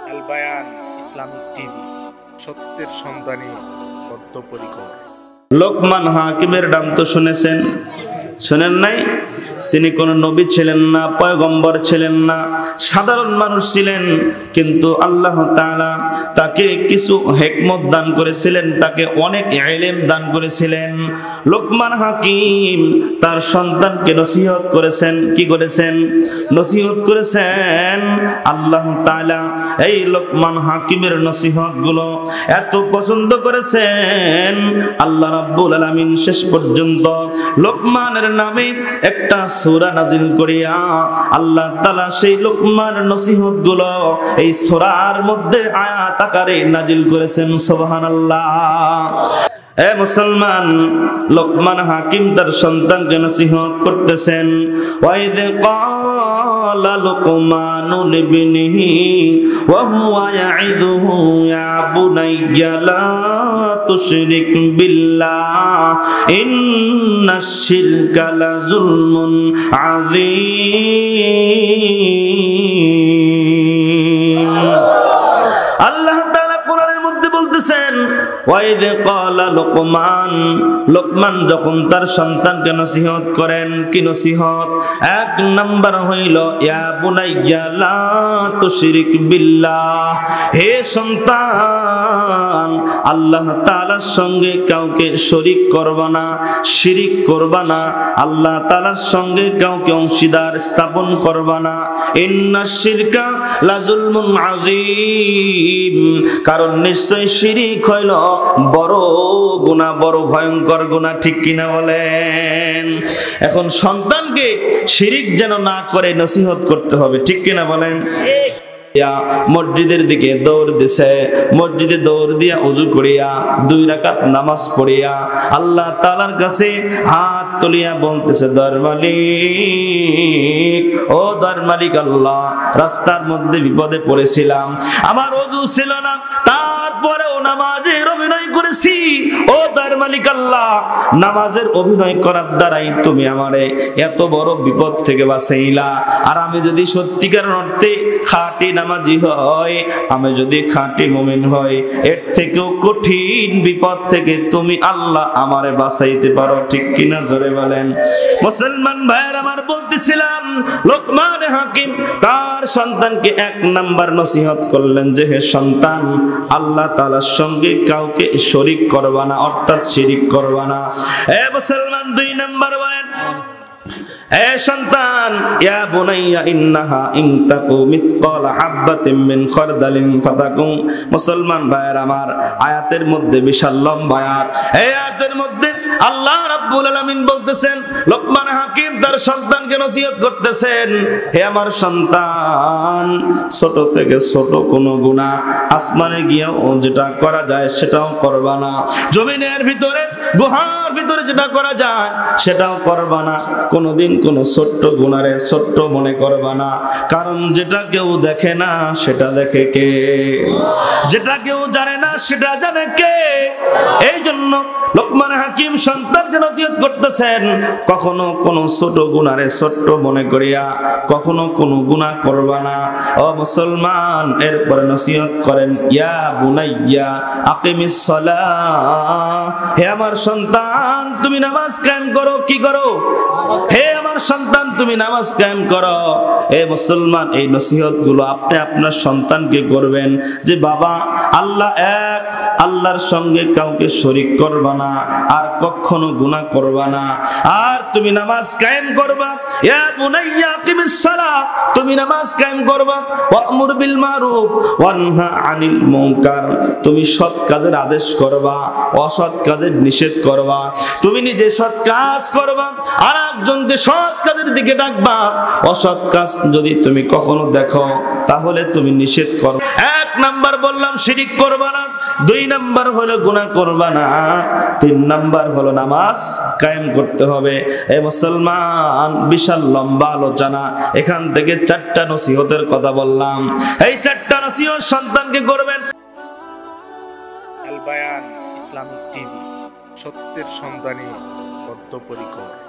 আল বায়ান Islamic TV, সত্যের সন্ধানে বদ্ধপরিকর। লোকমান হাকিমের নাম তো শুনেছেন, শুনেন নাই? তিনি কোন নবী ছিলেন না, পয়গম্বর ছিলেন না, সাধারণ মানুষ ছিলেন, কিন্তু আল্লাহ তাআলা তাকে কিছু হিকমত দান করেছিলেন, তাকে অনেক ইলম দান করেছিলেন। লোকমান হাকিম তার সন্তানকে নসিহত করেছেন। কি করেছেন? নসিহত করেছেন। আল্লাহ তাআলা এই লোকমান হাকিমের নসিহতগুলো এত পছন্দ করেছেন, আল্লাহ রাব্বুল আলামিন শেষ পর্যন্ত লোকমানের নামে একটা সূরা নাজিল করিয়া আল্লাহ তাআলা সেই লোকমানের নসিহতগুলো এই সূরার মধ্যে আয়াত আকারে নাজিল করেছেন। সুবহানাল্লাহ। এ মুসলমান, লোকমান হাকিম তার সন্তানকে নসিহত করতেছেন। ওয়াইদ ক্বালা লুকমানু লিবনিহি ওয়া হুয়া ইয়াইদুহু ইয়া বুনাইয়া লা তুশরিক বিল্লাহ ইন্নাশ শিরকা লাযুলমুন আযীম। আল্লাহ তাআলা কোরআনের মধ্যে বলতেছেন, ওয়াইদ ক্বালা লুকমান, লোকমান যখন তার সন্তানকে নসিহত করেন। কি নসিহত? এক নাম্বার হইল ইয়া বুনাইয়া লা তুশরিক বিল্লাহ, হে সন্তান, আল্লাহ তাআলার সঙ্গে কাউকে শরীক করবা না, শিরিক করবা না, আল্লাহ তাআলার সঙ্গে কাউকে অংশীদার স্থাপন করবা না। ইন্নাশ শিরকা লাযুলমুন আযীম, কারণ নিশ্চয় শিরিক হইল বড় গুনাহ, বড় ভয়ঙ্কর গুনাহ। ঠিক কিনা বলেন? এখন সন্তানকে শিরিক যেন না করে নসিহত করতে হবে। ঠিক কিনা বলেন? মসজিদের দিকে দৌড় দিছে, মসজিদে দৌড় দিয়া ওযু করিয়া 2 রাকাত নামাজ পড়িয়া আল্লাহ তাআলার কাছে হাত তুলিয়া বলতেছে, দর মালিক, ও দর মালিক আল্লাহ, রাস্তার মধ্যে বিপদে পড়েছিলাম, আমার ওযু ছিল না, তারপরেও নামাজের অভিনয় করেছি। ও দর মালিক আল্লাহ, নামাজের অভিনয় করার দ্বারাই তুমি আমারে এত বড় বিপদ থেকে বাঁচাইলা। আর আমি যদি সত্যিকার অর্থে খাঁটি নামাজি হয়, আমি যদি খাঁটি মুমিন হই, এর থেকেও কঠিন বিপদ থেকে তুমি আল্লাহ আমারে বাঁচাইতে পারো। ঠিক কিনা? জোরে বলেন। মুসলমান ভাইয়ের আমার, বলতেছিলাম লোকমান হাকিম তার সন্তানকে 1 নাম্বার নসিহত করলেন যে, হে সন্তান, আল্লাহ তাআলার সঙ্গে কাউকে শরীক করবা না, অর্থাৎ শিরিক করবা না। এ মুসলমান, 2 নাম্বার বলেন, এ সন্তান, ইয়া বুনাইয়া ইন্নাহা ইন তাকু মিসকালা হাববাতিন মিন খারদালিন ফাতাকুম। মুসলমান ভাইয়ের আমার, আয়াতের মধ্যে বিশাল লম্বা আয়াত। এই আয়াতের মধ্যে আল্লাহ রাব্বুল আলামিন বলতেছেন, লোকমান হাকিম তার সন্তানকে নসিহত করতেছেন, হে আমার সন্তান, ছোট থেকে ছোট কোনো গুনাহ আসমানে গিয়েও যেটা করা যায় সেটাও করবা না, জমিনের ভিতরে গুহার ভিতরে যেটা করা যায় সেটাও করবা না, কোনোদিন কোন ছোট্ট গুনারে ছোট্ট মনে করবা না। কারণ যেটা কেউ দেখে না সেটা দেখে কে? যেটা কেউ জানে না সেটা জানে কে? এই জন্য লোকমান হাকিম সন্তানকে নসিহত করতেছেন, কখনো কোন ছোট গুনারে ছোট্ট মনে করিয়া কখনো কোনো গুনাহ করবা না। ও মুসলমান, এরপরে নসিহত করেন, ইয়া বুনাইয়া আকিমিস সালাহ, হে আমার সন্তান, তুমি নামাজ কায়েম করো। কি করো? হে আমার সন্তান, তুমি নামাজ কায়েম করো। এ মুসলমান, এই নসিহত গুলো আপনি আপনার সন্তানকে করবেন যে, বাবা, আল্লাহ এক, আল্লাহর সঙ্গে কাউকে শরীক করবা না, আর কখনো গুনাহ করবা না, আর তুমি নামাজ কায়েম করবা। ইয়া বুনাইয়া আকিমিস সালাহ, তুমি নামাজ কায়েম করবা। ওয়া'মুর বিল মারুফ ওয়ানহা আনিল মুনকার, তুমি সৎ কাজের আদেশ করবা, অসৎ কাজের নিষেধ করবা। তুমি নিজে সৎ কাজ করবা, আর একজনকে সৎ কাজের দিকে ডাকবা। অসৎ কাজ যদি তুমি কখনো দেখো, তাহলে তুমি নিষেধ করো। 1 নাম্বার বললাম শিরিক করবা না, 2 নাম্বার হলো গুনাহ করবা না, 3 নাম্বার হলো নামাজ কায়েম করতে হবে। এই মুসলমান, বিশাল লম্বা আলোচনা, এখান থেকে 4টা নসিহতের কথা বললাম। এই 4টা নসিহত সন্তানকে করবেন। আল বায়ান ইসলামিক টিভি, সত্যের সন্ধানে বদ্ধপরিকর।